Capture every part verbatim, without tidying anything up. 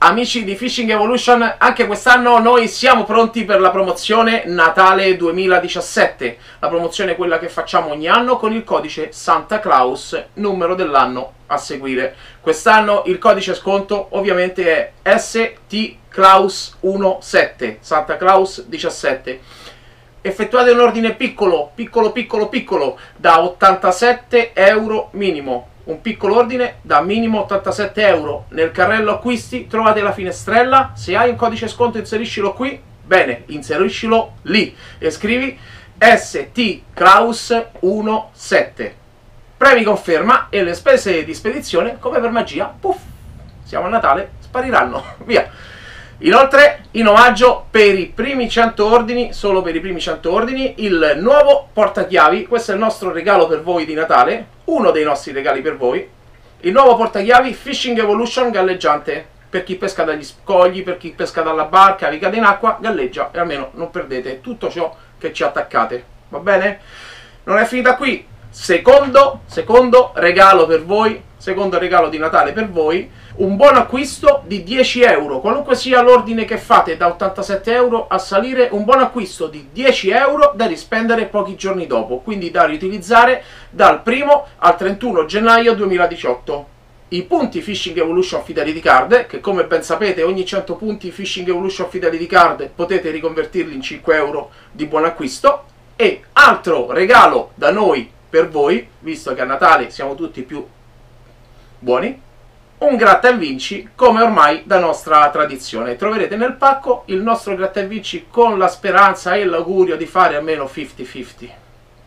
Amici di Fishing Evolution, anche quest'anno noi siamo pronti per la promozione Natale duemiladiciassette, la promozione quella che facciamo ogni anno con il codice Santa Claus, numero dell'anno a seguire. Quest'anno il codice sconto ovviamente è S T Claus diciassette, Santa Claus diciassette. Effettuate un ordine piccolo, piccolo, piccolo, piccolo, da ottantasette euro minimo. Un piccolo ordine da minimo ottantasette euro. Nel carrello acquisti trovate la finestrella. Se hai un codice sconto inseriscilo qui. Bene, inseriscilo lì e scrivi S T Claus diciassette. Premi conferma e le spese di spedizione, come per magia, puff, siamo a Natale, spariranno. Via. Inoltre, in omaggio per i primi cento ordini, solo per i primi cento ordini, il nuovo portachiavi. Questo è il nostro regalo per voi di Natale, uno dei nostri regali per voi. Il nuovo portachiavi Fishing Evolution galleggiante. Per chi pesca dagli scogli, per chi pesca dalla barca, vi cade in acqua, galleggia e almeno non perdete tutto ciò che ci attaccate. Va bene? Non è finita qui. Secondo, secondo regalo per voi, secondo regalo di Natale per voi, un buon acquisto di dieci euro, qualunque sia l'ordine che fate da ottantasette euro a salire, un buon acquisto di dieci euro da rispendere pochi giorni dopo, quindi da riutilizzare dal primo al trentuno gennaio duemiladiciotto. I punti Fishing Evolution Fidelity Card, che come ben sapete ogni cento punti Fishing Evolution Fidelity Card potete riconvertirli in cinque euro di buon acquisto, e altro regalo da noi per voi, visto che a Natale siamo tutti più buoni, un gratta e vinci come ormai da nostra tradizione. Troverete nel pacco il nostro gratta e vinci con la speranza e l'augurio di fare almeno cinquanta cinquanta.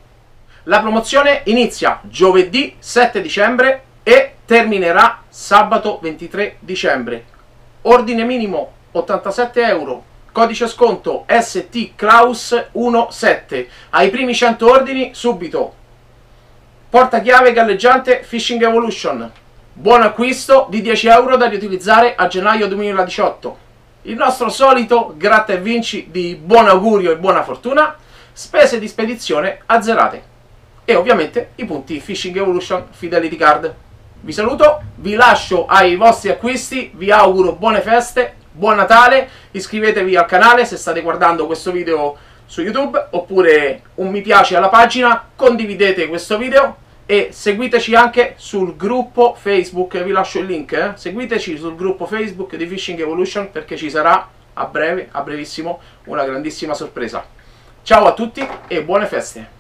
La promozione inizia giovedì sette dicembre e terminerà sabato ventitré dicembre. Ordine minimo ottantasette euro, codice sconto S T Claus diciassette. Ai primi cento ordini subito portachiave galleggiante Fishing Evolution. Buon acquisto di dieci euro da riutilizzare a gennaio duemiladiciotto. Il nostro solito gratta e vinci di buon augurio e buona fortuna, spese di spedizione azzerate e ovviamente i punti Fishing Evolution Fidelity Card. Vi saluto, vi lascio ai vostri acquisti, vi auguro buone feste, buon Natale, iscrivetevi al canale se state guardando questo video su YouTube, oppure un mi piace alla pagina, condividete questo video e seguiteci anche sul gruppo Facebook, vi lascio il link, eh? Seguiteci sul gruppo Facebook di Fishing Evolution perché ci sarà a breve, a brevissimo, una grandissima sorpresa. Ciao a tutti e buone feste!